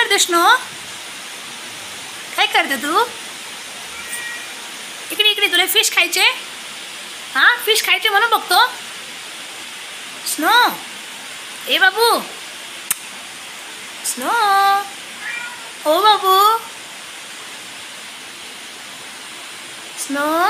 करते स्नो? काय करते तू? इकडे इकडे, तुला फिश खायचे? हां, फिश खायचे म्हणून बघतो. स्नो, ए बाबू, स्नो, ओ बाबू, स्नो.